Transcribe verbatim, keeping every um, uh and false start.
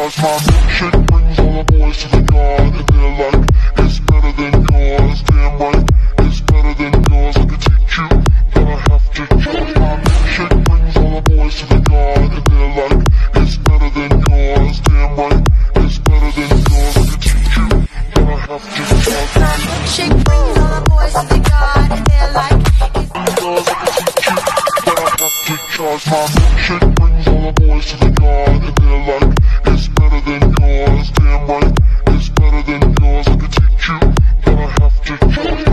charge. My milkshake brings all the boys to the yard, and they're like, it's better than yours. Damn right, it's better than yours. I can teach you, but I have to charge. My milkshake brings all the boys to the yard, and they're like, it's better than yours. Damn right, it's better than yours. I can teach you, but I have to charge. My milkshake brings all the boys to the yard, and they're like, it's yours. I can teach you, but I have to charge. My milkshake brings all the boys to the yard, and they're like, it's better than yours. Damn right, it's better than yours. I can teach you, but I have to charge.